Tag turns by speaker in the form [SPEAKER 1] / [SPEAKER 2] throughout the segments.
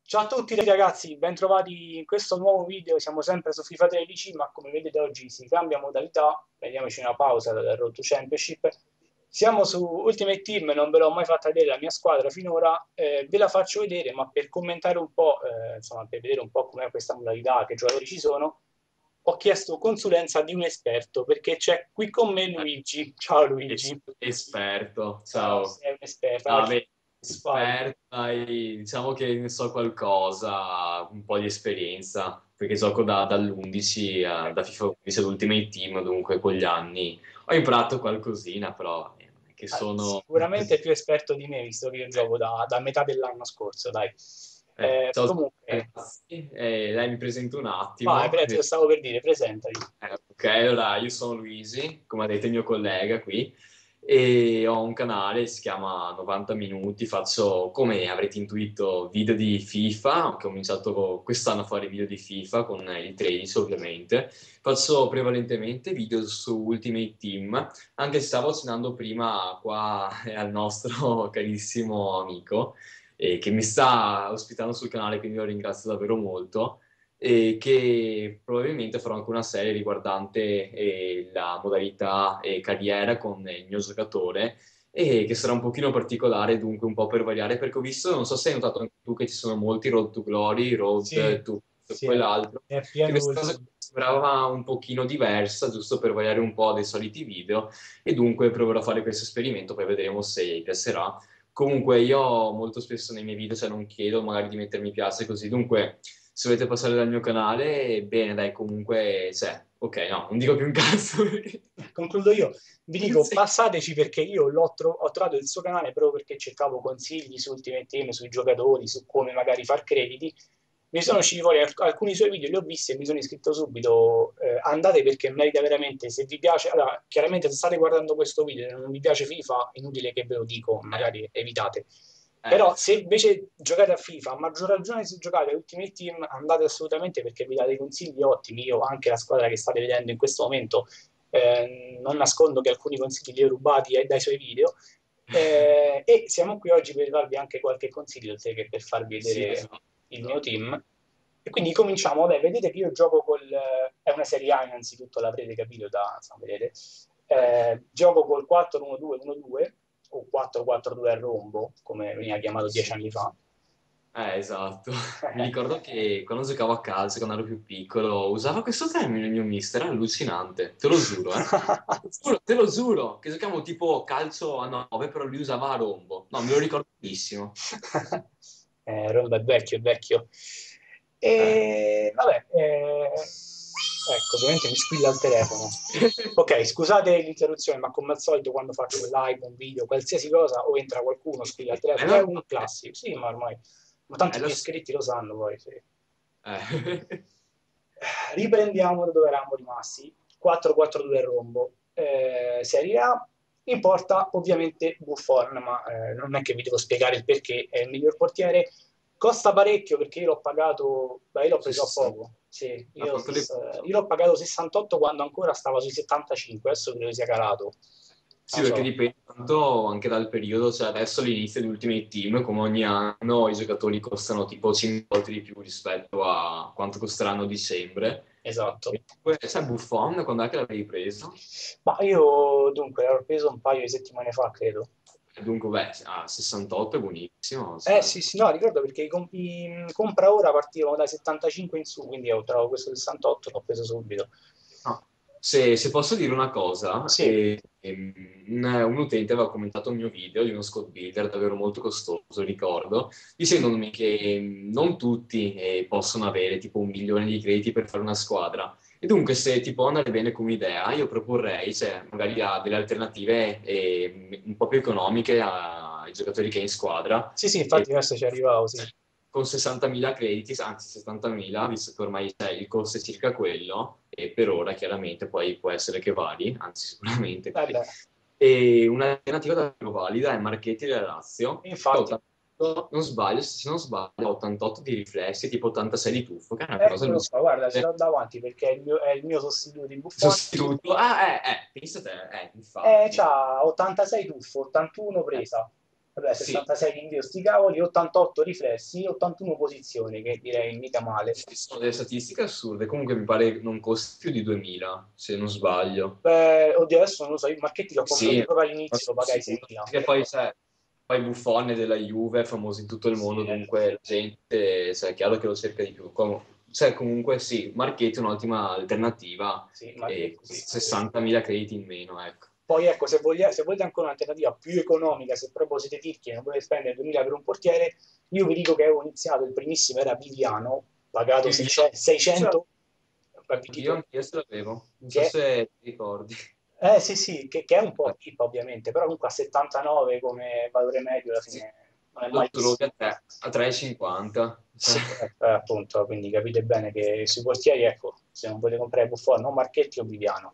[SPEAKER 1] Ciao a tutti ragazzi, bentrovati in questo nuovo video. Siamo sempre su FIFA 13, ma come vedete oggi si cambia modalità. Prendiamoci una pausa dal Road to Championship. Siamo su Ultimate Team, non ve l'ho mai fatta vedere la mia squadra finora, ve la faccio vedere, ma per commentare un po', insomma, per vedere un po' com'è questa modalità, che giocatori ci sono, ho chiesto consulenza di un esperto, perché c'è qui con me Luigi. Ciao Luigi.
[SPEAKER 2] Esperto,
[SPEAKER 1] Ciao,
[SPEAKER 2] ciao.
[SPEAKER 1] sei un esperto.
[SPEAKER 2] Ah,
[SPEAKER 1] Oggi
[SPEAKER 2] beh,
[SPEAKER 1] vai.
[SPEAKER 2] esperto, diciamo che ne so qualcosa, un po' di esperienza, perché gioco dall'11, da FIFA 11 all'Ultimate Team, dunque con gli anni ho imparato qualcosina, però non è che sono...
[SPEAKER 1] Sicuramente più esperto di me, visto che io gioco da metà dell'anno scorso, dai.
[SPEAKER 2] Ciao
[SPEAKER 1] Comunque,
[SPEAKER 2] ragazzi, dai, mi presento un
[SPEAKER 1] vai,
[SPEAKER 2] attimo.
[SPEAKER 1] te lo stavo per dire, presentati.
[SPEAKER 2] Ok, allora io sono Luisi, come ha detto il mio collega qui, e ho un canale, si chiama 90 Minuti, faccio, come avrete intuito, video di FIFA, che ho cominciato quest'anno a fare video di FIFA con il 13 ovviamente, faccio prevalentemente video su Ultimate Team, anche se stavo accennando prima qua al nostro carissimo amico, che mi sta ospitando sul canale, quindi lo ringrazio davvero molto e che probabilmente farò anche una serie riguardante la modalità carriera con il mio giocatore e che sarà un pochino particolare, dunque un po' per variare, perché ho visto, non so se hai notato anche tu, che ci sono molti Road to Glory,
[SPEAKER 1] Sì,
[SPEAKER 2] Road to
[SPEAKER 1] sì,
[SPEAKER 2] quell'altro,
[SPEAKER 1] è
[SPEAKER 2] che
[SPEAKER 1] pieno
[SPEAKER 2] questa cosa
[SPEAKER 1] ultimo.
[SPEAKER 2] sembrava un pochino diversa, giusto per variare un po' dai soliti video, e dunque proverò a fare questo esperimento, poi vedremo se piacerà. Comunque io molto spesso nei miei video, cioè non chiedo magari di mettermi piace così, dunque se volete passare dal mio canale, bene, dai, comunque, cioè, ok, no, non dico più un cazzo perché...
[SPEAKER 1] Concludo io, vi dico
[SPEAKER 2] Sì.
[SPEAKER 1] passateci perché io ho trovato il suo canale proprio perché cercavo consigli su Ultimate Team, sui giocatori, su come magari far crediti. Mi sono usciti fuori alcuni suoi video, li ho visti e mi sono iscritto subito. Andate perché merita veramente, se vi piace, allora chiaramente se state guardando questo video e non vi piace FIFA, inutile che ve lo dico,
[SPEAKER 2] Eh,
[SPEAKER 1] magari evitate. Però se invece giocate a FIFA, a maggior ragione se giocate a Ultimate Team, andate assolutamente perché vi dà dei consigli ottimi. Io anche la squadra che state vedendo in questo momento non nascondo che alcuni consigli li ho rubati dai suoi video, e siamo qui oggi per darvi anche qualche consiglio, oltre che per farvi
[SPEAKER 2] sì,
[SPEAKER 1] vedere
[SPEAKER 2] esatto,
[SPEAKER 1] il mio
[SPEAKER 2] esatto.
[SPEAKER 1] team. E quindi cominciamo. Vabbè, vedete che io gioco è una Serie A innanzitutto, l'avrete capito da, insomma, vedete. Gioco col 4-1-2-1-2 o 4-4-2 a rombo, come veniva chiamato 10 anni fa.
[SPEAKER 2] Esatto. Mi ricordo che quando giocavo a calcio, quando ero più piccolo, usava questo termine il mio mister, era allucinante, te lo giuro, eh. Te lo giuro, che giocavamo tipo calcio a 9, però lui usava a rombo. No, me lo ricordo benissimo.
[SPEAKER 1] Rombo è vecchio, è vecchio.
[SPEAKER 2] Eh.
[SPEAKER 1] E vabbè, ecco, ovviamente mi squilla il telefono. Ok, scusate l'interruzione, ma come al solito quando faccio un live, un video, qualsiasi cosa, o entra qualcuno, squilla il
[SPEAKER 2] È
[SPEAKER 1] telefono, è un
[SPEAKER 2] normale,
[SPEAKER 1] classico. Sì, ma ormai, ma
[SPEAKER 2] è
[SPEAKER 1] tanti
[SPEAKER 2] lo
[SPEAKER 1] miei
[SPEAKER 2] stesso.
[SPEAKER 1] iscritti lo sanno poi, sì.
[SPEAKER 2] Eh.
[SPEAKER 1] Riprendiamo da dove eravamo rimasti. 4-4-2 rombo. Serie A. In porta ovviamente Buffon, ma non è che vi devo spiegare il perché, è il miglior portiere. Costa parecchio perché io l'ho pagato, beh, io l'ho
[SPEAKER 2] Su
[SPEAKER 1] preso a
[SPEAKER 2] 60.
[SPEAKER 1] poco. Sì,
[SPEAKER 2] A quanto l'hai preso?
[SPEAKER 1] io l'ho pagato 68 quando ancora stava sui 75, adesso credo sia calato.
[SPEAKER 2] Sì,
[SPEAKER 1] Non lo
[SPEAKER 2] perché
[SPEAKER 1] so.
[SPEAKER 2] dipende tanto anche dal periodo, cioè adesso all'inizio di Ultimate Team, come ogni anno, i giocatori costano tipo 5 volte di più rispetto a quanto costeranno a dicembre.
[SPEAKER 1] Esatto.
[SPEAKER 2] E poi c'è Buffon, quando è che l'avevi preso?
[SPEAKER 1] Ma io dunque l'ho preso un paio di settimane fa, credo.
[SPEAKER 2] E dunque, beh, a 68 è buonissimo, cioè.
[SPEAKER 1] Sì, sì, no, ricordo perché i compra ora partivano dai 75 in su, quindi ho trovato questo 68, l'ho preso subito.
[SPEAKER 2] No. Se posso dire una cosa,
[SPEAKER 1] Sì,
[SPEAKER 2] un utente aveva commentato un mio video di uno squad builder davvero molto costoso, ricordo, dicendomi che non tutti possono avere tipo 1 milione di crediti per fare una squadra. E dunque, se ti può andare bene come idea, io proporrei, cioè, magari a delle alternative un po' più economiche ai giocatori che hai in squadra,
[SPEAKER 1] sì, sì,
[SPEAKER 2] e
[SPEAKER 1] infatti adesso ci arrivavo, sì.
[SPEAKER 2] con 60.000 crediti, anzi 70.000, visto che ormai il costo è circa quello, e per ora chiaramente poi può essere che vari, anzi sicuramente.
[SPEAKER 1] Vabbè,
[SPEAKER 2] E un'alternativa davvero valida è Marchetti della Lazio, che ha
[SPEAKER 1] infatti,
[SPEAKER 2] 88, non sbaglio, se non sbaglio, ha 88 di riflessi, tipo 86 di tuffo, che è una cosa
[SPEAKER 1] eccolo qua, guarda, ce
[SPEAKER 2] allucinante.
[SPEAKER 1] l'ho davanti perché è il mio sostituto di Buffon.
[SPEAKER 2] Sostituto, pensa te, infatti.
[SPEAKER 1] C'ha 86 tuffo, 81
[SPEAKER 2] Eh,
[SPEAKER 1] presa. Vabbè,
[SPEAKER 2] Sì,
[SPEAKER 1] 66 di invio sti cavoli, 88 riflessi, 81 posizioni, che direi mica male.
[SPEAKER 2] ci sono delle statistiche assurde. Comunque mi pare che non costi più di 2000, se non sbaglio.
[SPEAKER 1] Beh, oddio, adesso non lo so, io il Marchetti l'ho comprato
[SPEAKER 2] Sì,
[SPEAKER 1] proprio
[SPEAKER 2] ma
[SPEAKER 1] all'inizio, lo
[SPEAKER 2] sono
[SPEAKER 1] pagai
[SPEAKER 2] sicuro.
[SPEAKER 1] 6.000.
[SPEAKER 2] Che poi, sai, poi Buffon della Juve, famoso in tutto il
[SPEAKER 1] Sì,
[SPEAKER 2] mondo, dunque la gente, sai, è chiaro che lo cerca di più. Cioè, comunque sì, Marchetti è un'ottima alternativa
[SPEAKER 1] sì,
[SPEAKER 2] e
[SPEAKER 1] Marchetti sì.
[SPEAKER 2] 60.000 crediti in meno, ecco.
[SPEAKER 1] Poi ecco, se volete ancora un'alternativa più economica, se proprio siete tirchi e non volete spendere 2.000 per un portiere, io vi dico che avevo iniziato, il primissimo era Viviano, pagato
[SPEAKER 2] Io
[SPEAKER 1] 600,
[SPEAKER 2] anch'io ce l'avevo, non so
[SPEAKER 1] che
[SPEAKER 2] se ti ricordi.
[SPEAKER 1] sì, sì, che è un po' pippa ovviamente, però comunque a 79 come valore medio alla
[SPEAKER 2] Sì,
[SPEAKER 1] fine non è
[SPEAKER 2] lo trovi
[SPEAKER 1] malissimo.
[SPEAKER 2] a 3,50. Cioè,
[SPEAKER 1] Sì, appunto, quindi capite bene che sui portieri, ecco, se non volete comprare Buffon, non Marchetti o Viviano.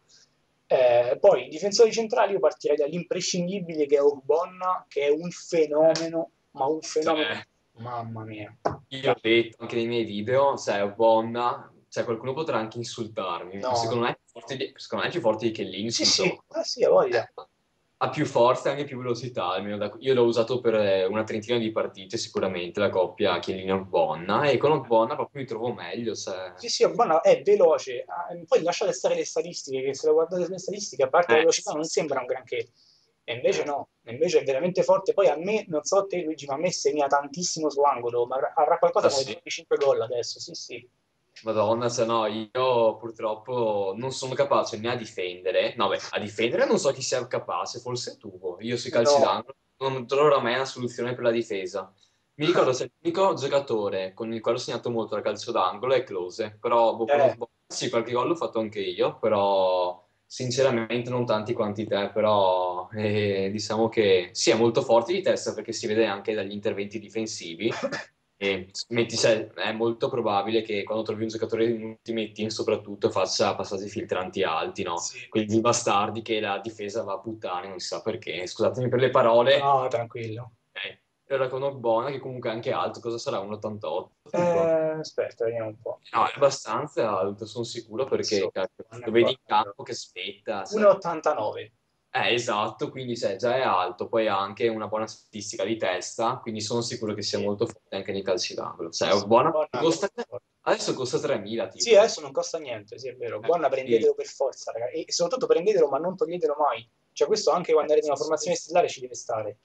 [SPEAKER 1] Poi, difensori centrali, io partirei dall'imprescindibile che è Ogbonna, che è un fenomeno, ma un fenomeno,
[SPEAKER 2] cioè,
[SPEAKER 1] mamma mia.
[SPEAKER 2] io ho detto anche nei miei video, sai, Bonna, cioè qualcuno potrà anche insultarmi, ma
[SPEAKER 1] No,
[SPEAKER 2] secondo me è più forte di Chiellini
[SPEAKER 1] sì,
[SPEAKER 2] sul
[SPEAKER 1] sì,
[SPEAKER 2] gioco.
[SPEAKER 1] ah, sì, ha voglia.
[SPEAKER 2] Ha più forza e anche più velocità, almeno io l'ho usato per una trentina di partite sicuramente, la coppia Chiellini-Ogbonna, e con Ogbonna proprio mi trovo meglio, cioè...
[SPEAKER 1] Sì, sì, Ogbonna è veloce. Poi lasciate stare le statistiche, che se lo guardate sulle statistiche, a parte la velocità,
[SPEAKER 2] Sì,
[SPEAKER 1] non
[SPEAKER 2] sì.
[SPEAKER 1] sembra un granché. E invece no, invece è veramente forte. Poi a me, non so te Luigi, ma a me segna tantissimo su angolo, ma avrà qualcosa
[SPEAKER 2] Ah
[SPEAKER 1] come
[SPEAKER 2] sì?
[SPEAKER 1] 25 gol adesso, sì, sì.
[SPEAKER 2] Madonna, se no, io purtroppo non sono capace né a difendere. No, beh, a difendere non so chi sia capace, forse tu. Io sui calci
[SPEAKER 1] No,
[SPEAKER 2] d'angolo non troverò mai una soluzione per la difesa. Mi ricordo se l'unico giocatore con il quale ho segnato molto da calcio d'angolo è Klose, però boh,
[SPEAKER 1] eh,
[SPEAKER 2] sì, qualche gol l'ho fatto anche io, però sinceramente non tanti quanti te, però diciamo che sì, è molto forte di testa perché si vede anche dagli interventi difensivi e è molto probabile che quando trovi un giocatore in Ultimate Team soprattutto faccia passaggi filtranti alti, no?
[SPEAKER 1] sì.
[SPEAKER 2] Quindi bastardi che la difesa va a puttane, non si sa perché. Scusatemi per le parole.
[SPEAKER 1] No, tranquillo.
[SPEAKER 2] E ora con Ogbonna, che comunque è anche alto, cosa sarà? 1,88 tipo?
[SPEAKER 1] Aspetta, vediamo un po'.
[SPEAKER 2] No, è abbastanza alto, sono sicuro perché
[SPEAKER 1] Adesso,
[SPEAKER 2] cacchio,
[SPEAKER 1] non
[SPEAKER 2] lo
[SPEAKER 1] è
[SPEAKER 2] vedi in
[SPEAKER 1] qua.
[SPEAKER 2] campo che spetta, cioè.
[SPEAKER 1] 1,89.
[SPEAKER 2] Esatto, quindi sai, già è alto, poi ha anche una buona statistica di testa, quindi sono sicuro che sia
[SPEAKER 1] Sì,
[SPEAKER 2] molto forte anche nei calci d'angolo.
[SPEAKER 1] sì,
[SPEAKER 2] Cioè,
[SPEAKER 1] sì,
[SPEAKER 2] buona,
[SPEAKER 1] buona.
[SPEAKER 2] adesso costa 3.000
[SPEAKER 1] Sì,
[SPEAKER 2] tipo.
[SPEAKER 1] adesso non costa niente, sì, è vero.
[SPEAKER 2] Eh,
[SPEAKER 1] Buona,
[SPEAKER 2] sì,
[SPEAKER 1] prendetelo per forza, ragazzi. E soprattutto prendetelo, ma non toglietelo mai. Cioè, questo anche quando avete una formazione stellare ci deve stare.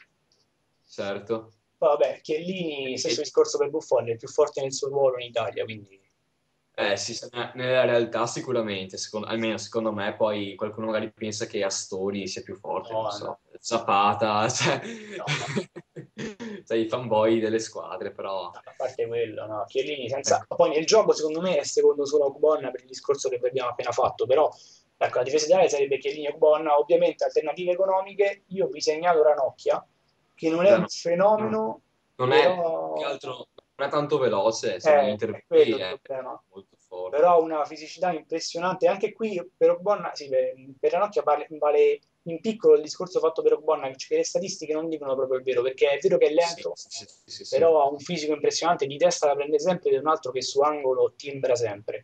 [SPEAKER 2] certo.
[SPEAKER 1] Poi, vabbè, Chiellini, stesso
[SPEAKER 2] E-
[SPEAKER 1] discorso per Buffon, è il più forte nel suo ruolo in Italia, quindi...
[SPEAKER 2] sì, nella realtà sicuramente, almeno secondo me, poi qualcuno magari pensa che Astori sia più forte, non
[SPEAKER 1] No, no,
[SPEAKER 2] so, Zapata, cioè,
[SPEAKER 1] no, no.
[SPEAKER 2] cioè, i fanboy delle squadre, però...
[SPEAKER 1] A parte quello, no, Chiellini senza...
[SPEAKER 2] Ecco,
[SPEAKER 1] Poi nel gioco secondo me è secondo solo Ogbonna per il discorso che abbiamo appena fatto, però ecco, la difesa ideale sarebbe Chiellini e Ogbonna, ovviamente alternative economiche, io vi segnalo Ranocchia, che non è un
[SPEAKER 2] no, no.
[SPEAKER 1] fenomeno,
[SPEAKER 2] Non è più che
[SPEAKER 1] però
[SPEAKER 2] altro, non è tanto veloce, se negli
[SPEAKER 1] è quello
[SPEAKER 2] interventi
[SPEAKER 1] il
[SPEAKER 2] è
[SPEAKER 1] problema.
[SPEAKER 2] molto forte.
[SPEAKER 1] Però ha una fisicità impressionante, anche qui per Ogbonna, sì, per Ranocchia vale in piccolo il discorso fatto per Ogbonna, che le statistiche non dicono proprio il vero, perché è vero che è
[SPEAKER 2] Sì,
[SPEAKER 1] lento,
[SPEAKER 2] sì, sì, sì, sì.
[SPEAKER 1] però ha un fisico impressionante, di testa la prende sempre, ed è un altro che su angolo timbra sempre.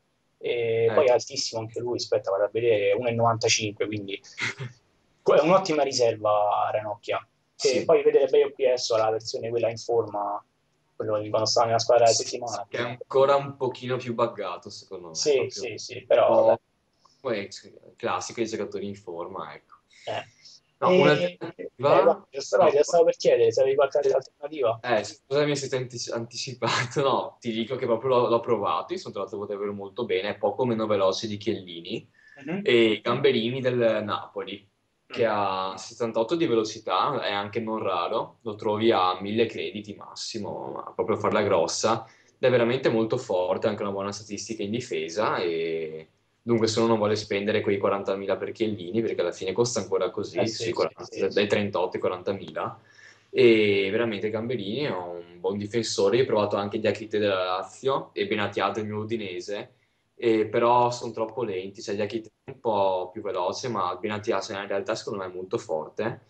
[SPEAKER 1] E poi è
[SPEAKER 2] Ecco,
[SPEAKER 1] altissimo anche lui, aspetta, vado a vedere, 1,95, quindi è un'ottima riserva Ranocchia. E
[SPEAKER 2] sì.
[SPEAKER 1] poi vedere Bayo QS, la versione quella in forma, quello di quando stava nella squadra della
[SPEAKER 2] Sì, sì,
[SPEAKER 1] settimana.
[SPEAKER 2] che è ancora un pochino più buggato, secondo me,
[SPEAKER 1] Sì,
[SPEAKER 2] proprio
[SPEAKER 1] sì, sì, però vabbè.
[SPEAKER 2] un po' classico dei giocatori in forma, ecco.
[SPEAKER 1] Eh.
[SPEAKER 2] No,
[SPEAKER 1] Guarda,
[SPEAKER 2] un'alternativa...
[SPEAKER 1] vai, te
[SPEAKER 2] No,
[SPEAKER 1] la stavo per chiedere se avevi qualche altra alternativa.
[SPEAKER 2] scusami se ti ho anticipato, no, ti dico che proprio l'ho provato, io sono trovato davvero molto bene, è poco meno veloce di Chiellini,
[SPEAKER 1] Mhm.
[SPEAKER 2] e Gamberini del Napoli, che
[SPEAKER 1] Mm.
[SPEAKER 2] ha 78 di velocità, è anche non raro, lo trovi a 1000 crediti massimo, ma proprio a farla grossa, ed è veramente molto forte, ha anche una buona statistica in difesa, e dunque se uno non vuole spendere quei 40.000 per Chiellini, perché alla fine costa ancora così,
[SPEAKER 1] Sì,
[SPEAKER 2] sui
[SPEAKER 1] sì,
[SPEAKER 2] 40
[SPEAKER 1] sì.
[SPEAKER 2] dai 38 ai 40.000, e veramente Gamberini è un buon difensore. Io ho provato anche Diacrite della Lazio e Benatia del mio Udinese, però sono troppo lenti, cioè Diacrite è un po' più veloce, ma Benatia in realtà secondo me è molto forte,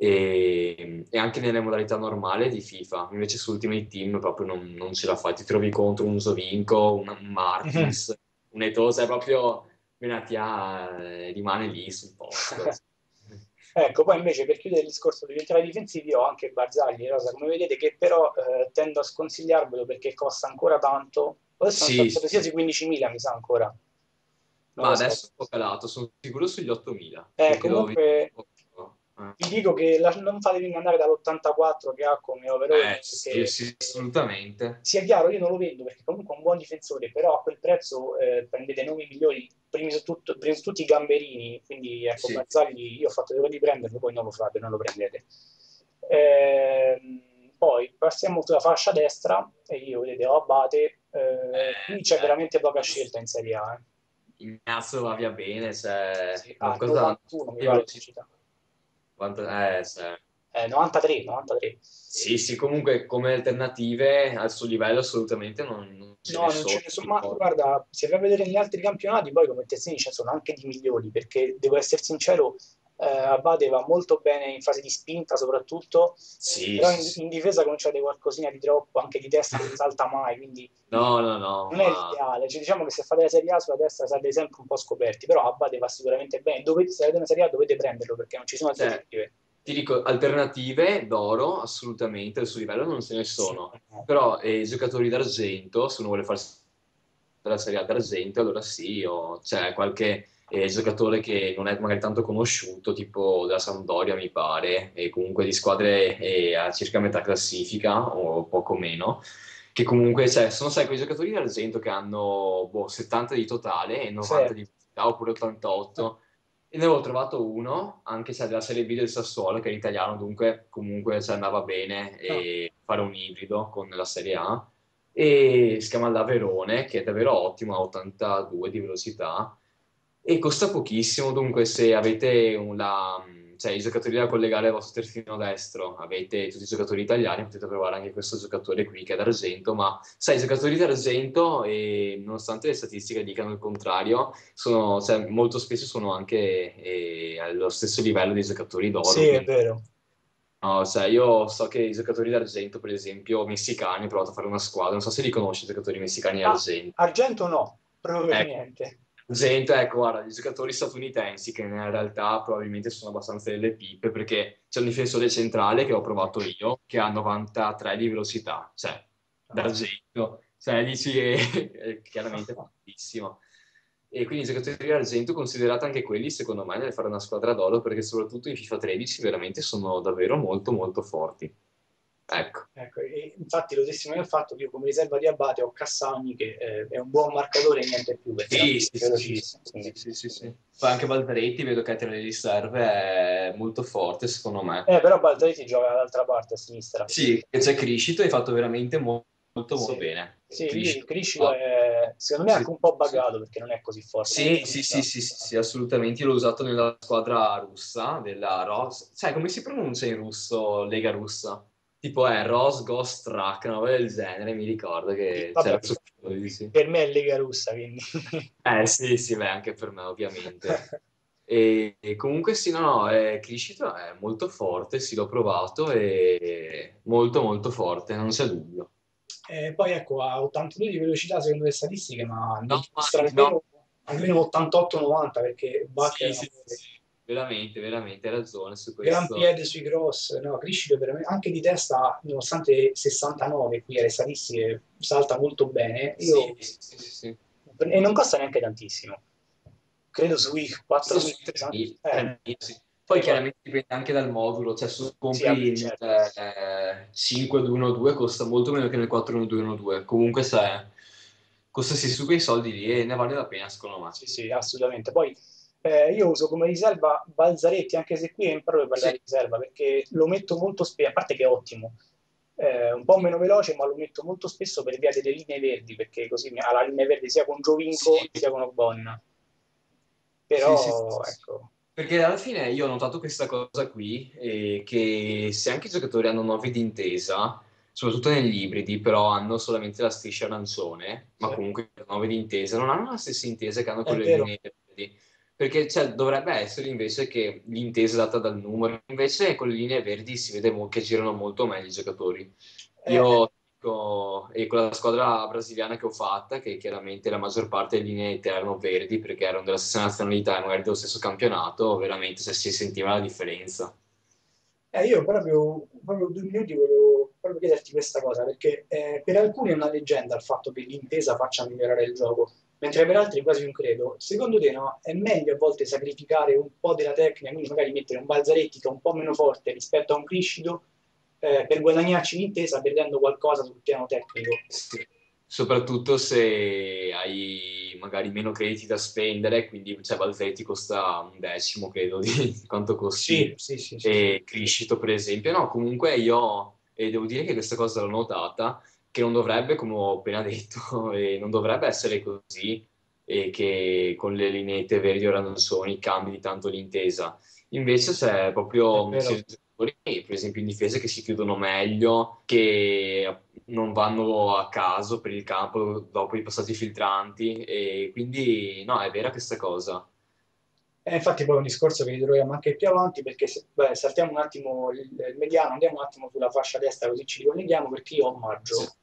[SPEAKER 2] e anche nelle modalità normali di FIFA, invece su Ultimate Team proprio non ce la fai, ti trovi contro un Zovinco, un
[SPEAKER 1] Mhm.
[SPEAKER 2] Martins, un Eto'o, cioè proprio Benatia rimane lì sul posto.
[SPEAKER 1] Ecco, poi invece per chiudere il discorso degli centrali difensivi ho anche Barzagli, Rosa, come vedete, che però tendo a sconsigliarvelo perché costa ancora tanto. Adesso non so,
[SPEAKER 2] Sì,
[SPEAKER 1] credo sia sui 15.000, mi sa ancora. Non
[SPEAKER 2] ma
[SPEAKER 1] lo so.
[SPEAKER 2] adesso è un po' calato, sono sicuro sugli 8.000,
[SPEAKER 1] Eh,
[SPEAKER 2] perché l'avevo visto
[SPEAKER 1] comunque
[SPEAKER 2] un po'.
[SPEAKER 1] vi dico che non fatevi andare dall'84 che ha come overall,
[SPEAKER 2] Sì,
[SPEAKER 1] perché
[SPEAKER 2] sì, assolutamente.
[SPEAKER 1] sia chiaro, io non lo vendo perché comunque è un buon difensore, però a quel prezzo prendete nomi migliori, prima su tutti i Gamberini, quindi ecco,
[SPEAKER 2] Sì.
[SPEAKER 1] Barzagli, io ho fatto di prenderlo, voi non lo fate, non lo prendete. Poi passiamo sulla fascia destra, e io vedete ho Abate, qui c'è
[SPEAKER 2] Eh,
[SPEAKER 1] veramente poca scelta in Serie A.
[SPEAKER 2] Ignazio va via bene, cioè,
[SPEAKER 1] Sì,
[SPEAKER 2] una
[SPEAKER 1] ah,
[SPEAKER 2] cosa
[SPEAKER 1] 91 mi
[SPEAKER 2] di
[SPEAKER 1] pare
[SPEAKER 2] velocità.
[SPEAKER 1] velocità.
[SPEAKER 2] Cioè,
[SPEAKER 1] 93, 93.
[SPEAKER 2] sì, sì, comunque come alternative al suo livello assolutamente non ce ne
[SPEAKER 1] No, non ce
[SPEAKER 2] sono.
[SPEAKER 1] ne sono, ma guarda, se vai a vedere negli altri campionati, poi come terzini ce ne sono anche di migliori, perché devo essere sincero, Abate va molto bene in fase di spinta soprattutto,
[SPEAKER 2] Sì,
[SPEAKER 1] però
[SPEAKER 2] sì,
[SPEAKER 1] in,
[SPEAKER 2] sì.
[SPEAKER 1] in difesa cominciate qualcosina di troppo, anche di testa non salta mai, quindi
[SPEAKER 2] No, no, no,
[SPEAKER 1] non è
[SPEAKER 2] ma
[SPEAKER 1] l'ideale. Cioè, diciamo che se fate la Serie A sulla destra sarete sempre un po' scoperti, però Abate va sicuramente bene. Se avete una Serie A dovete prenderlo perché non ci sono
[SPEAKER 2] cioè,
[SPEAKER 1] alternative.
[SPEAKER 2] ti dico, alternative d'oro assolutamente, al suo livello non ce ne
[SPEAKER 1] Sì,
[SPEAKER 2] sono,
[SPEAKER 1] no.
[SPEAKER 2] però giocatori d'argento, se uno vuole farsi la Serie A d'argento, allora sì, o c'è qualche giocatore che non è magari tanto conosciuto, tipo della Sampdoria mi pare, e comunque di squadre a circa metà classifica o poco meno, che comunque sono sai, quei giocatori d'argento che hanno 70 di totale e
[SPEAKER 1] Sì.
[SPEAKER 2] 90 di velocità oppure 88. E ne avevo trovato uno, anche se della Serie B del Sassuolo, che è italiano, dunque comunque andava bene
[SPEAKER 1] No.
[SPEAKER 2] e fare un ibrido con la Serie A. E si chiama Laverone, che è davvero ottimo, ha 82 di velocità e costa pochissimo. Dunque, se avete cioè, i giocatori da collegare al vostro terzino destro, avete tutti i giocatori italiani, potete provare anche questo giocatore qui che è d'argento. Ma sai, i giocatori d'argento, nonostante le statistiche dicano il contrario, cioè, molto spesso sono anche allo stesso livello dei giocatori d'oro.
[SPEAKER 1] Sì, è
[SPEAKER 2] Quindi,
[SPEAKER 1] vero.
[SPEAKER 2] no, cioè, io so che i giocatori d'argento, per esempio, messicani, ho provato a fare una squadra, non so se li conosci, i giocatori messicani
[SPEAKER 1] Ah,
[SPEAKER 2] d'argento.
[SPEAKER 1] argento no, proprio per
[SPEAKER 2] Ecco,
[SPEAKER 1] niente.
[SPEAKER 2] gente, ecco, guarda, i giocatori statunitensi che in realtà probabilmente sono abbastanza delle pippe perché c'è un difensore centrale che ho provato io che ha 93 di velocità, cioè d'argento, cioè dici che è chiaramente fortissimo. E quindi i giocatori d'argento considerate anche quelli, secondo me, nel fare una squadra d'oro perché soprattutto in FIFA 13 veramente sono davvero molto molto forti. Ecco.
[SPEAKER 1] Ecco, e infatti lo testimoniano il fatto che io come riserva di Abate ho Cassani che è un buon marcatore e niente più perché è
[SPEAKER 2] Sì, sì, sì, sì,
[SPEAKER 1] velocissimo.
[SPEAKER 2] sì, sì, sì, sì. Poi anche Valveretti vedo che tra le riserve è molto forte, secondo me.
[SPEAKER 1] Però Balzaretti gioca dall'altra parte a sinistra.
[SPEAKER 2] Sì, che c'è Criscito, hai fatto veramente molto, molto
[SPEAKER 1] Sì,
[SPEAKER 2] bene.
[SPEAKER 1] sì, lì il
[SPEAKER 2] Criscito.
[SPEAKER 1] Criscito
[SPEAKER 2] Ah,
[SPEAKER 1] è secondo me
[SPEAKER 2] sì,
[SPEAKER 1] anche un po'
[SPEAKER 2] sì.
[SPEAKER 1] buggato perché non è così forte come
[SPEAKER 2] Sì, sì, sì,
[SPEAKER 1] punta.
[SPEAKER 2] sì, sì, sì, assolutamente. Io l'ho usato nella squadra russa, della Ros. Sai come si pronuncia in russo, Lega russa? Tipo è Rosgostrak, una roba del genere, mi ricordo che c'era
[SPEAKER 1] Vabbè,
[SPEAKER 2] il suo sì.
[SPEAKER 1] per me è Lega Russa, quindi...
[SPEAKER 2] Sì, sì, beh, anche per me ovviamente. E comunque sì, no, no, Criscito è molto forte, sì, l'ho provato e molto molto forte, non c'è dubbio.
[SPEAKER 1] Poi ecco, ha 82 di velocità secondo le statistiche, ma ne
[SPEAKER 2] No,
[SPEAKER 1] dimostra
[SPEAKER 2] no,
[SPEAKER 1] almeno 88-90 perché Bacca è
[SPEAKER 2] sì,
[SPEAKER 1] una
[SPEAKER 2] sì, sì, sì, veramente, veramente, hai ragione su
[SPEAKER 1] gran
[SPEAKER 2] questo.
[SPEAKER 1] piede sui cross, no, Criscito veramente, anche di testa, nonostante 69 qui alle statistiche, salta molto bene.
[SPEAKER 2] Sì, sì, sì, sì, sì.
[SPEAKER 1] E non costa neanche tantissimo. Credo sui
[SPEAKER 2] Questo
[SPEAKER 1] 4.000,
[SPEAKER 2] sui 3.000, 3.000, sì. Poi
[SPEAKER 1] 3-4.
[SPEAKER 2] chiaramente dipende anche dal modulo, cioè se
[SPEAKER 1] Sì, vabbè,
[SPEAKER 2] compri nel
[SPEAKER 1] certo.
[SPEAKER 2] 5-2-1-2 costa molto meno che nel 4-1-2-1-2. Comunque se costa sì su quei soldi lì e ne vale la pena secondo me.
[SPEAKER 1] Sì, sì, assolutamente. Poi io uso come riserva Balzaretti, anche se qui è proprio per la
[SPEAKER 2] Sì,
[SPEAKER 1] riserva, perché lo metto molto spesso, a parte che è ottimo, un po' meno veloce, ma lo metto molto spesso per via delle linee verdi, perché così ha la linea verde sia con Giovinco
[SPEAKER 2] sì,
[SPEAKER 1] sia con Ogbonna.
[SPEAKER 2] sì, sì, sì,
[SPEAKER 1] Però,
[SPEAKER 2] sì.
[SPEAKER 1] ecco,
[SPEAKER 2] Perché alla fine io ho notato questa cosa qui, che se anche i giocatori hanno 9 di intesa, soprattutto negli ibridi, però hanno solamente la striscia arancione, ma
[SPEAKER 1] sì,
[SPEAKER 2] comunque 9 di intesa, non hanno la stessa intesa che hanno
[SPEAKER 1] è
[SPEAKER 2] con le
[SPEAKER 1] vero.
[SPEAKER 2] linee verdi. Perché cioè, dovrebbe essere invece che l'intesa è data dal numero, invece con le linee verdi si vede che girano molto meglio i giocatori.
[SPEAKER 1] Eh,
[SPEAKER 2] Io e con la squadra brasiliana che ho fatta, che chiaramente la maggior parte delle linee erano verdi perché erano della stessa nazionalità e magari dello stesso campionato, veramente si sentiva la differenza.
[SPEAKER 1] Io proprio 2 minuti volevo proprio chiederti questa cosa, perché per alcuni è una leggenda il fatto che l'intesa faccia migliorare il gioco, mentre per altri quasi un credo. Secondo te no? È meglio a volte sacrificare un po' della tecnica, quindi magari mettere un Balzaretti che è un po' meno forte rispetto a un Criscido per guadagnarci l'intesa perdendo qualcosa sul piano tecnico?
[SPEAKER 2] Sì. Soprattutto se hai magari meno crediti da spendere, quindi cioè, Balzetti costa un decimo, credo, di quanto
[SPEAKER 1] Sì,
[SPEAKER 2] costi
[SPEAKER 1] sì, sì, sì, sì.
[SPEAKER 2] e Criscito, per esempio. No, comunque io devo dire che questa cosa l'ho notata, che non dovrebbe, come ho appena detto, e non dovrebbe essere così, e che con le lineette verdi o arancioni cambi di tanto l'intesa. Invece c'è
[SPEAKER 1] È
[SPEAKER 2] proprio
[SPEAKER 1] vero.
[SPEAKER 2] per esempio in difesa che si chiudono meglio, che non vanno a caso per il campo dopo i passaggi filtranti e quindi no, è vera questa cosa.
[SPEAKER 1] Infatti poi è un discorso che ritroviamo anche più avanti perché beh, saltiamo un attimo il mediano, andiamo un attimo sulla fascia destra così ci ricolleghiamo perché io ho
[SPEAKER 2] Sì.
[SPEAKER 1] Maggio.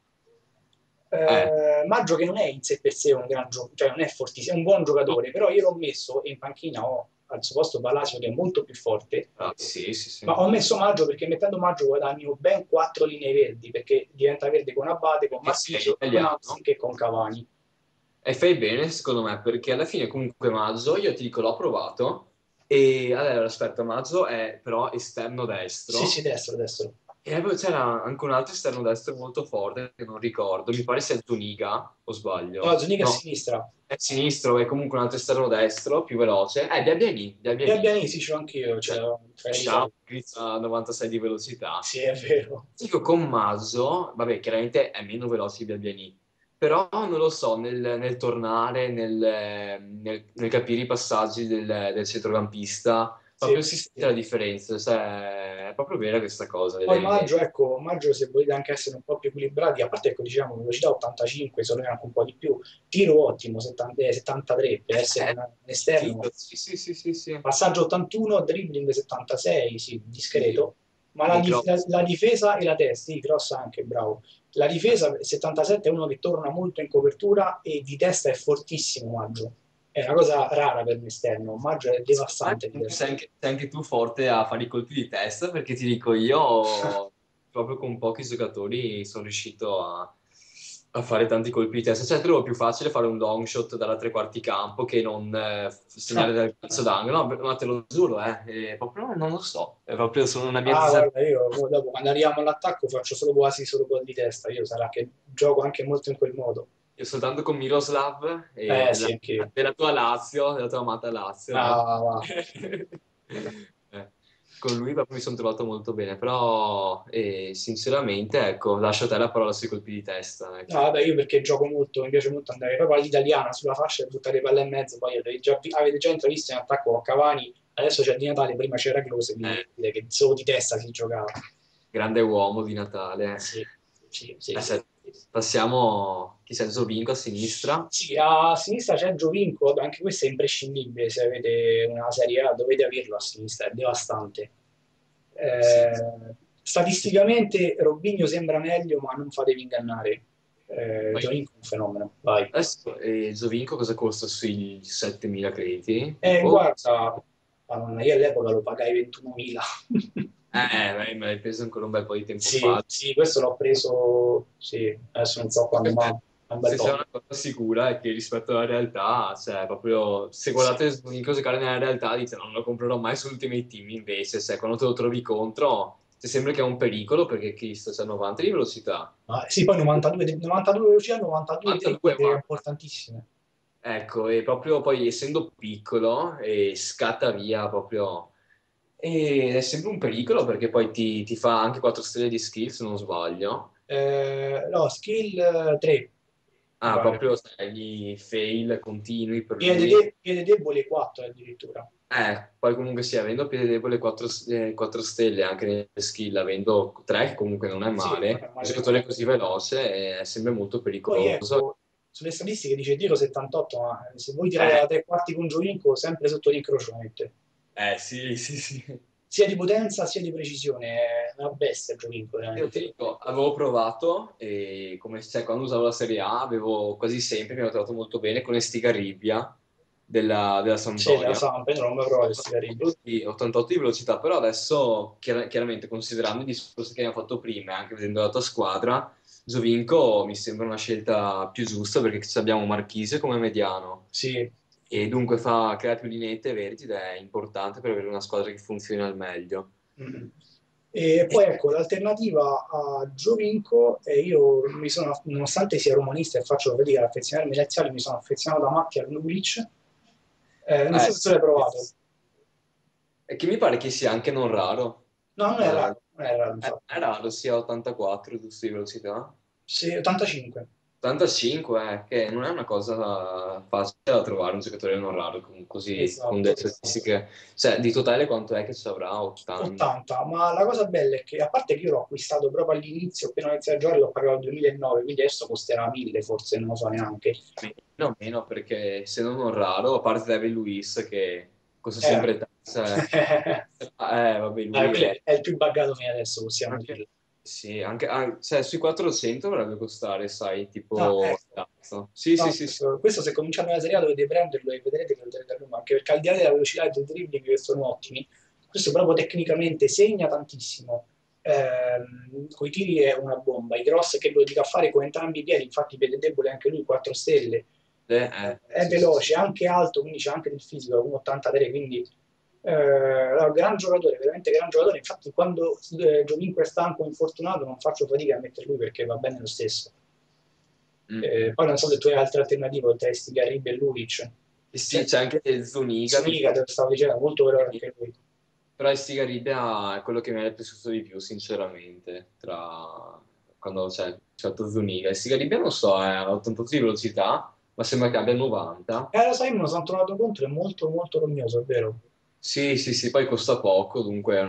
[SPEAKER 2] Eh,
[SPEAKER 1] Maggio che non è in sé per sé un gran cioè non è fortissimo, è un buon giocatore, però io l'ho messo e in panchina ho al suo posto Palacio che è molto più forte,
[SPEAKER 2] sì, sì, sì.
[SPEAKER 1] ma ho messo Maggio perché mettendo Maggio guadagno ben 4 linee verdi perché diventa verde con Abate, con
[SPEAKER 2] E sei
[SPEAKER 1] Marchisio, con
[SPEAKER 2] italiano.
[SPEAKER 1] Hamsik e con Cavani.
[SPEAKER 2] E fai bene, secondo me, perché alla fine comunque Maggio, io ti dico, l'ho provato e allora aspetta, Maggio è però esterno
[SPEAKER 1] Sì, sì,
[SPEAKER 2] destro.
[SPEAKER 1] destro, destro.
[SPEAKER 2] E poi c'era anche un altro esterno destro molto forte, che non ricordo, mi pare sia Zuniga, o
[SPEAKER 1] No,
[SPEAKER 2] sbaglio?
[SPEAKER 1] Zuniga a
[SPEAKER 2] No,
[SPEAKER 1] sinistra.
[SPEAKER 2] è sinistro, è comunque un altro esterno destro, più veloce. Biabiani, Biabiani.
[SPEAKER 1] Gabbiani sì, ce l'ho anch'io,
[SPEAKER 2] Cioè,
[SPEAKER 1] cioè, fai
[SPEAKER 2] Sciao,
[SPEAKER 1] risalto.
[SPEAKER 2] a 96 di velocità.
[SPEAKER 1] Sì, è vero.
[SPEAKER 2] Dico con Mazzo, vabbè, chiaramente è meno veloce di Biabiani, però non lo so, nel tornare, nel capire i passaggi del centrocampista,
[SPEAKER 1] Sì.
[SPEAKER 2] proprio si sente la differenza, cioè, è proprio vera questa cosa.
[SPEAKER 1] Poi Maggio, ecco, Maggio se volete anche essere un po' più equilibrati, a parte ecco, diciamo velocità 85, sono anche un po' di più, tiro ottimo 70, 73 per essere un esterno,
[SPEAKER 2] Sì, sì, sì, sì, sì.
[SPEAKER 1] passaggio 81, dribbling 76, sì,
[SPEAKER 2] Sì.
[SPEAKER 1] discreto, ma
[SPEAKER 2] E cross.
[SPEAKER 1] la difesa e la testa, sì, cross anche, bravo. La difesa 77 è uno che torna molto in copertura e di testa è fortissimo Maggio. È una cosa rara per un esterno, Maggio è
[SPEAKER 2] Secondo
[SPEAKER 1] devastante di
[SPEAKER 2] me
[SPEAKER 1] testa.
[SPEAKER 2] sei anche tu forte a fare i colpi di testa, perché ti dico, io proprio con pochi giocatori sono riuscito a fare tanti colpi di testa. Cioè, trovo più facile fare un long shot dalla tre quarti campo che non segnare dal calcio d'angolo. No, ma te lo giuro, proprio non lo so. È proprio sono una mia
[SPEAKER 1] Ah,
[SPEAKER 2] disabilità.
[SPEAKER 1] guarda, io dopo quando arriviamo all'attacco faccio solo quasi solo gol di testa. Io sarà che gioco anche molto in quel modo.
[SPEAKER 2] Io soltanto con Miroslav e
[SPEAKER 1] Sì, anche io.
[SPEAKER 2] della tua Lazio, della tua amata Lazio, no?
[SPEAKER 1] Ah, va.
[SPEAKER 2] Eh, con lui proprio mi sono trovato molto bene, però sinceramente, ecco, lascio a te la parola sui colpi di testa.
[SPEAKER 1] No,
[SPEAKER 2] Ecco.
[SPEAKER 1] vabbè, io perché gioco molto, mi piace molto andare proprio all'italiana sulla fascia e buttare palle in mezzo. Poi avete già intravisto in attacco a Cavani, adesso c'è Di Natale, prima c'era Klose, quindi
[SPEAKER 2] Eh,
[SPEAKER 1] che solo di testa si giocava.
[SPEAKER 2] grande uomo di Natale.
[SPEAKER 1] Sì, sì, sì, sì.
[SPEAKER 2] Se- Passiamo, chi c'è Zovinco a sinistra?
[SPEAKER 1] Sì, a sinistra c'è Giovinco, anche questo è imprescindibile, se avete una Serie A dovete averlo a sinistra, è devastante.
[SPEAKER 2] Sì.
[SPEAKER 1] Statisticamente Robinho sembra meglio, ma non fatevi ingannare.
[SPEAKER 2] Poi,
[SPEAKER 1] Giovinco è un fenomeno, vai.
[SPEAKER 2] adesso, Zovinco cosa costa sui 7.000 crediti?
[SPEAKER 1] Guarda, Madonna, io all'epoca lo pagai 21.000.
[SPEAKER 2] Me l'hai preso ancora un bel po' di tempo
[SPEAKER 1] Sì,
[SPEAKER 2] fa.
[SPEAKER 1] sì, questo l'ho preso, sì, adesso non so quando, ma è un bel
[SPEAKER 2] Se c'è
[SPEAKER 1] po'.
[SPEAKER 2] una cosa sicura è che rispetto alla realtà, cioè proprio se
[SPEAKER 1] Sì.
[SPEAKER 2] guardate in cose giocare nella realtà, dite no, non lo comprerò mai su Ultimate Team, invece se quando te lo trovi contro, ti sembra che è un pericolo perché Cristo c'ha 90 di velocità,
[SPEAKER 1] Sì, poi 92, 92 velocità, 92 dribbling,
[SPEAKER 2] 92
[SPEAKER 1] che è
[SPEAKER 2] ma
[SPEAKER 1] importantissime.
[SPEAKER 2] ecco, e proprio poi essendo piccolo e scatta via proprio, e è sempre un pericolo perché poi ti fa anche 4 stelle di skill se non sbaglio.
[SPEAKER 1] No, skill 3, mi
[SPEAKER 2] Ah,
[SPEAKER 1] pare.
[SPEAKER 2] proprio sai, gli fail continui per lui.
[SPEAKER 1] Piede debole 4 addirittura.
[SPEAKER 2] Poi comunque sì, avendo piede debole 4, stelle anche nelle skill, avendo 3 che comunque non è
[SPEAKER 1] Sì, non è
[SPEAKER 2] male, un
[SPEAKER 1] male
[SPEAKER 2] giocatore
[SPEAKER 1] nemmeno.
[SPEAKER 2] così veloce è sempre molto
[SPEAKER 1] Poi
[SPEAKER 2] pericoloso.
[SPEAKER 1] ecco, sulle statistiche dice tiro 78, ma se vuoi tirare
[SPEAKER 2] Eh,
[SPEAKER 1] da tre quarti con Giovinco, sempre sotto l'incrocio lo mette.
[SPEAKER 2] sì, sì, sì.
[SPEAKER 1] sia di potenza sia di precisione, è una bestia Giovinco,
[SPEAKER 2] Io ti
[SPEAKER 1] veramente.
[SPEAKER 2] dico, avevo provato e come sai, quando usavo la Serie A avevo quasi sempre, mi ero trovato molto bene con Estigarribia della
[SPEAKER 1] Sì, la
[SPEAKER 2] Sampdoria.
[SPEAKER 1] Samp, io non l'ho mai provato questi caribi.
[SPEAKER 2] 88 di velocità, però adesso chiaramente considerando i discorsi che abbiamo fatto prima e anche vedendo la tua squadra, Giovinco mi sembra una scelta più giusta perché abbiamo Marchise come mediano
[SPEAKER 1] Sì.
[SPEAKER 2] e dunque crea più linette verdi ed è importante per avere una squadra che funzioni al meglio.
[SPEAKER 1] Mm. E poi ecco, l'alternativa a Giovinco, io mi sono, nonostante sia romanista e faccio fatica ad affezionarmi ai laziali, mi sono affezionato da matti al Lulic. Non so se tu l'hai provato.
[SPEAKER 2] E che mi pare che sia anche non raro.
[SPEAKER 1] No,
[SPEAKER 2] Eh,
[SPEAKER 1] non è raro, infatti.
[SPEAKER 2] è raro, sia 84 giusto di velocità.
[SPEAKER 1] Sì, 85.
[SPEAKER 2] 85, che non è una cosa facile da trovare un giocatore non raro così, con
[SPEAKER 1] Esatto,
[SPEAKER 2] delle
[SPEAKER 1] esatto.
[SPEAKER 2] statistiche. Cioè, di totale quanto è che ci avrà? 80?
[SPEAKER 1] 80, ma la cosa bella è che, a parte che io l'ho acquistato proprio all'inizio, appena ho iniziato a giocare, l'ho pagato nel 2009, quindi adesso costerà 1000 forse, non lo so neanche.
[SPEAKER 2] Meno, meno, perché se non raro, a parte David Luiz che costa
[SPEAKER 1] Eh.
[SPEAKER 2] sempre tanto, vabbè, lui
[SPEAKER 1] Quello
[SPEAKER 2] è
[SPEAKER 1] è il più buggato fino adesso, possiamo
[SPEAKER 2] anche,
[SPEAKER 1] dirlo.
[SPEAKER 2] sì, cioè, sui 400 dovrebbe costare, sai,
[SPEAKER 1] No,
[SPEAKER 2] tipo cazzo. Sì, sì,
[SPEAKER 1] no,
[SPEAKER 2] sì, sì.
[SPEAKER 1] questo se cominciate la Serie A dovete prenderlo e vedrete che lo vedrete a lungo, anche perché al di là della velocità e dei dribbling che sono ottimi, questo proprio tecnicamente segna tantissimo. Coi tiri è una bomba, i cross che lo dica fare con entrambi i piedi, infatti piede debole anche lui, 4 stelle. È
[SPEAKER 2] Sì, sì, sì.
[SPEAKER 1] veloce, anche alto, quindi c'è anche del fisico, 1,83, quindi no, gran giocatore, veramente gran giocatore. Infatti quando Giovinco è stanco o infortunato non faccio fatica a mettere lui perché va bene lo stesso.
[SPEAKER 2] Mm.
[SPEAKER 1] Poi non so se tu hai altre alternative oltre a Stigarribia e Lulic.
[SPEAKER 2] E sì,
[SPEAKER 1] Cioè,
[SPEAKER 2] c'è anche Zuniga,
[SPEAKER 1] Zuniga, te lo stavo dicendo, molto veloce anche lui.
[SPEAKER 2] però Estigarribia è quello che mi è piaciuto di più, sinceramente, tra quando c'è stato Zuniga. Estigarribia non so, ha 88 di velocità, ma sembra che abbia 90.
[SPEAKER 1] Lo sai, me lo sono trovato contro, è molto molto romioso, è vero.
[SPEAKER 2] Sì, sì, sì, poi costa poco, dunque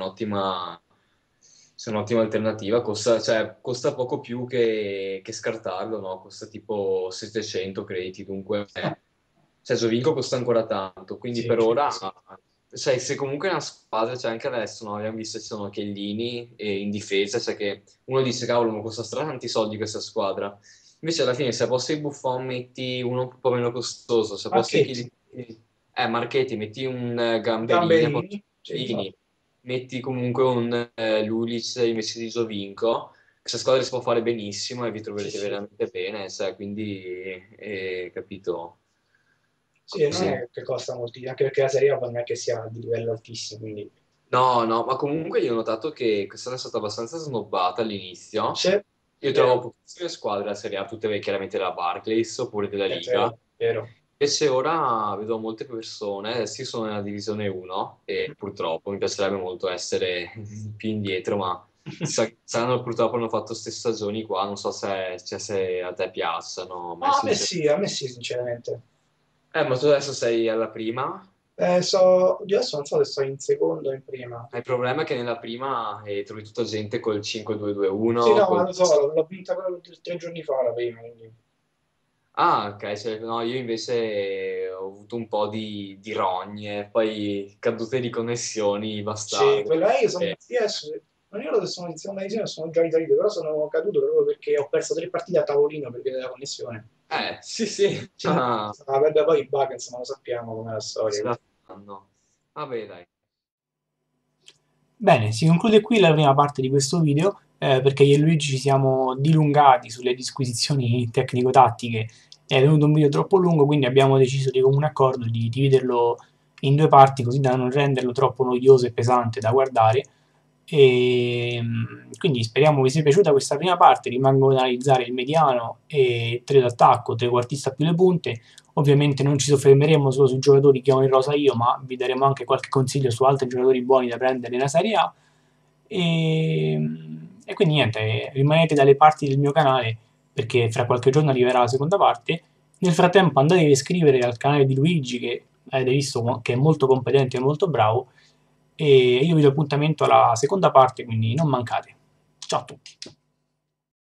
[SPEAKER 2] è un'ottima alternativa. Costa poco più che scartarlo, no? Costa tipo 700 crediti, dunque Giovinco costa ancora tanto, quindi
[SPEAKER 1] Sì,
[SPEAKER 2] per ora,
[SPEAKER 1] sì.
[SPEAKER 2] sai, se comunque è una squadra, c'è anche adesso, no? Abbiamo visto che ci sono Chiellini in difesa, cioè che uno dice, cavolo, ma costa tanti soldi questa squadra. Invece alla fine se posti Buffon metti uno un po' meno costoso, se posti
[SPEAKER 1] Marchetti,
[SPEAKER 2] Chiellini, Marchetti, metti un Gamberini,
[SPEAKER 1] Gamberini, sì, esatto.
[SPEAKER 2] metti comunque un Lulic invece di Giovinco, questa squadra si può fare benissimo e vi
[SPEAKER 1] Sì,
[SPEAKER 2] troverete
[SPEAKER 1] sì.
[SPEAKER 2] veramente bene, cioè, quindi, capito,
[SPEAKER 1] Sì, non
[SPEAKER 2] così.
[SPEAKER 1] è che costa molto, anche perché la Serie A non è che sia di livello altissimo, quindi
[SPEAKER 2] No, no, ma comunque io ho notato che quest'anno è stata abbastanza snobbata all'inizio.
[SPEAKER 1] c'è,
[SPEAKER 2] Io trovo
[SPEAKER 1] vero,
[SPEAKER 2] pochissime squadre della Serie A, tutte chiaramente della Barclays oppure della
[SPEAKER 1] è
[SPEAKER 2] Liga.
[SPEAKER 1] vero, vero.
[SPEAKER 2] Invece ora vedo molte persone, adesso io sono nella divisione 1 e purtroppo mi piacerebbe molto essere più indietro, ma purtroppo hanno fatto queste stagioni qua, non so se a te piacciono, a me
[SPEAKER 1] Ah,
[SPEAKER 2] sinceramente.
[SPEAKER 1] a me sì, sinceramente.
[SPEAKER 2] Ma tu adesso sei alla prima.
[SPEAKER 1] Io adesso non so se sto in secondo o in prima.
[SPEAKER 2] Il problema è che nella prima trovi tutta gente col
[SPEAKER 1] Sì,
[SPEAKER 2] 5-2-2-1,
[SPEAKER 1] no, ma lo so, l'ho vinta proprio 3 giorni fa la prima, quindi.
[SPEAKER 2] Ah, ok, no, io invece ho avuto un po' di rogne, poi cadute di connessioni
[SPEAKER 1] Sì,
[SPEAKER 2] bastarde.
[SPEAKER 1] quello è, io adesso, non ricordo se sono in seconda divisione o sono già risalito, però sono caduto proprio perché ho perso 3 partite a tavolino per via della connessione.
[SPEAKER 2] Sì, sì,
[SPEAKER 1] Sì, vabbè, poi i bug, insomma, lo sappiamo com'è la
[SPEAKER 2] se
[SPEAKER 1] storia.
[SPEAKER 2] la fanno. Vabbè, dai.
[SPEAKER 3] Bene, si conclude qui la prima parte di questo video, perché io e Luigi ci siamo dilungati sulle disquisizioni tecnico-tattiche. È venuto un video troppo lungo, quindi abbiamo deciso di comune accordo di dividerlo in due parti, così da non renderlo troppo noioso e pesante da guardare. E quindi speriamo vi sia piaciuta questa prima parte. Rimango ad analizzare il mediano e il trio d'attacco, trequartista più le punte. Ovviamente non ci soffermeremo solo sui giocatori che ho in rosa io, ma vi daremo anche qualche consiglio su altri giocatori buoni da prendere nella Serie A. E quindi niente, rimanete dalle parti del mio canale perché fra qualche giorno arriverà la seconda parte. Nel frattempo andate a iscrivervi al canale di Luigi che avete visto che è molto competente e molto bravo e io vi do appuntamento alla seconda parte, quindi non mancate. Ciao a tutti.